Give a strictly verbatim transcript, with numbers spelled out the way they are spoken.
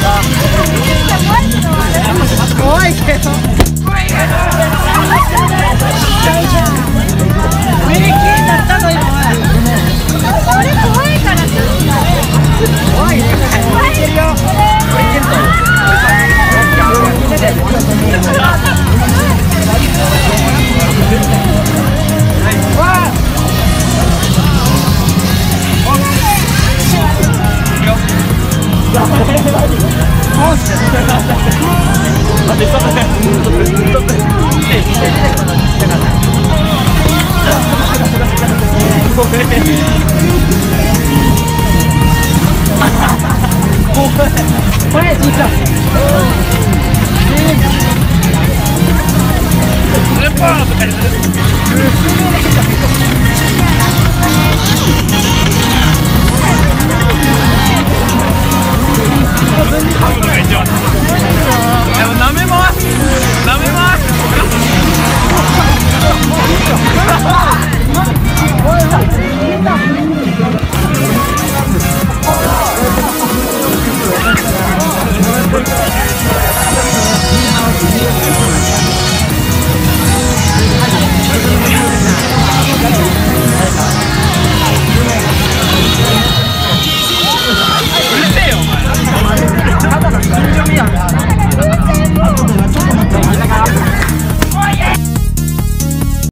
怖いけど。ミリキーだったの今。 これ怖いから。 怖いね。怖いよ。これじいちゃん。これパーとかにする。